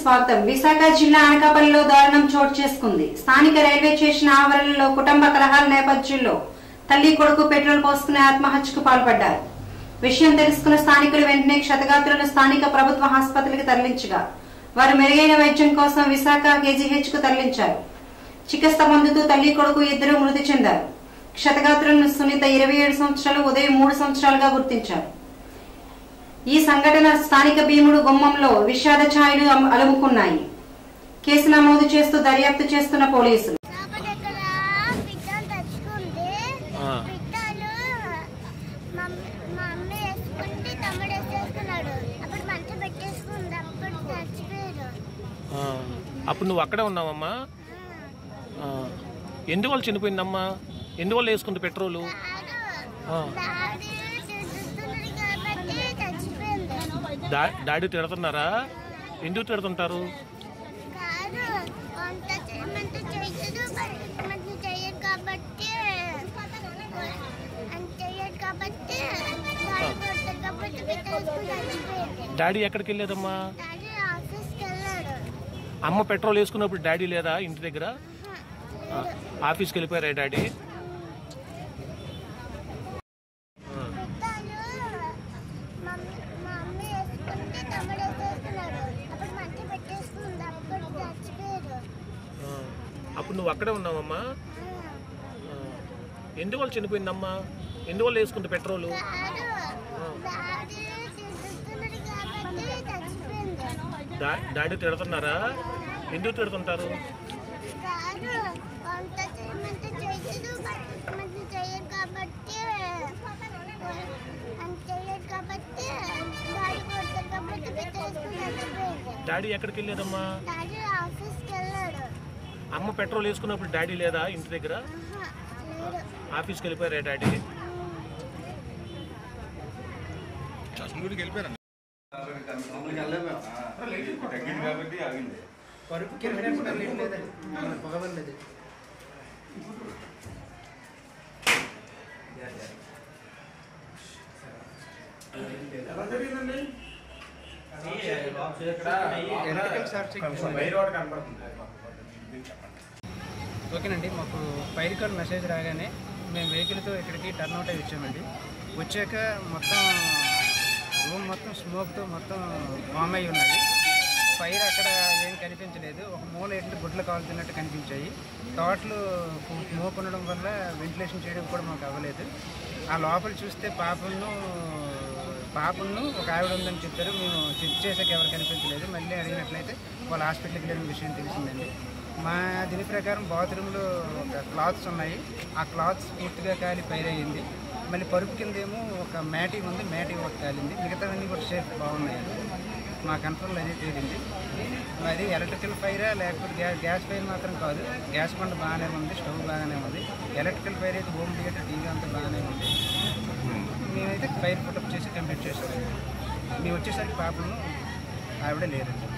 స్వాగతం. విశాఖ జిల్లా అనకాపల్లిలో దారుణం చోటు చేసుకుంది. స్థానిక రైల్వే స్టేషన్ ఆవరణలో కుటుంబ కలహాల నేపథ్యంలో తల్లి కొడుకు పెట్రోల్ పోసుకుని ఆత్మహత్యకు పాల్పడ్డారు. విషయం తెలుసుకున్న స్థానికులు వెంటనే క్షతగాత్రులను స్థానిక ప్రభుత్వ ఆసుపత్రికి తరలించగా వారు మెరుగైన వైద్యం కోసం విశాఖ KGH కు తరలించారు. చికిత్స పొందుతూ తల్లి కొడుకు ఇద్దరు మృతి చెందారు. క్షతగాత్రులను సునీత 27 సంవత్సరాలు, ఉదయం 3 సంవత్సరాలుగా గుర్తించారు. ఈ సంఘటన స్థానిక భీముడు గుమ్మంలో విషాద ఛాయలు అలుముకున్నాయి. కేసు నమోదు చేస్తూ దర్యాప్తు చేస్తున్న పోలీసులు అప్పుడు నువ్వు అక్కడే ఉన్నావమ్మా? ఎందువల్ల చనిపోయిందమ్మా? ఎందువల్ల వేసుకుంది పెట్రోలు? డాడీ తిడుతున్నారా? ఎందుకు తిడుతుంటారు? డాడీ ఎక్కడికి వెళ్ళేదమ్మా? అమ్మ పెట్రోల్ వేసుకున్నప్పుడు డాడీ లేదా ఇంటి దగ్గర? ఆఫీస్కి వెళ్ళిపోయారా డాడీ? అప్పుడు నువ్వు అక్కడే ఉన్నావమ్మా? ఎందువల్ల చనిపోయిందమ్మా? ఎందువల్ల వేసుకుంది పెట్రోలు? డాడీ తిడుతున్నారా? ఎందుకు తిడుతుంటారు? డాడీ ఎక్కడికి వెళ్ళేదమ్మా? అమ్మ పెట్రోల్ వేసుకున్నప్పుడు డాడీ లేదా ఇంటి దగ్గర? ఆఫీస్కి వెళ్ళిపోయారా డాడీ? ఓకేనండి, మాకు ఫైర్ కాల్ మెసేజ్ రాగానే మేము వెహికల్తో ఇక్కడికి టర్న్అవుట్ అయ్యి వచ్చామండి. వచ్చాక మొత్తం రూమ్ మొత్తం స్మోక్తో మొత్తం బామ్ అయి ఉన్నది. ఫైర్ అక్కడ ఏం కనిపించలేదు. ఒక మూల ఏంటంటే గుడ్లు కాలుతున్నట్టు కనిపించాయి. తోటలు స్మోక్ ఉండడం వల్ల వెంటిలేషన్ చేయడం కూడా మాకు అవ్వలేదు. ఆ లోపల చూస్తే పాపను ఒక ఆవిడ ఉందని చెప్పారు. మేము చెక్ చేసాక ఎవరు కనిపించలేదు. మళ్ళీ అడిగినట్లయితే వాళ్ళ హాస్పిటల్కి వెళ్ళిన విషయం తెలిసిందండి. మా దీని ప్రకారం బాత్రూంలో ఒక క్లాత్స్ ఉన్నాయి. ఆ క్లాత్స్ పూర్తిగా కాలి ఫైర్ అయ్యింది. మళ్ళీ పరుపు కిందేమో ఒక మ్యాటీ ఉంది, మ్యాటీ ఒకటి కాలింది. మిగతావన్నీ కూడా సేఫ్ బాగున్నాయండి. మా కంట్రోల్ అనేది తేలింది. అది ఎలక్ట్రికల్ ఫైరా లేకపోతే గ్యాస్ ఫైర్ మాత్రం కాదు. గ్యాస్ బండ బాగానే ఉంది, స్టవ్ బాగానే ఉంది. ఎలక్ట్రికల్ ఫైర్ అయితే హోమ్ థియేటర్, టీవీ అంతా బాగానే ఉంది. మేమైతే ఫైర్ పుటప్ చేసి కంప్లీట్ చేసాము. మేము వచ్చేసరికి పాపను ఆవిడ లేదండి.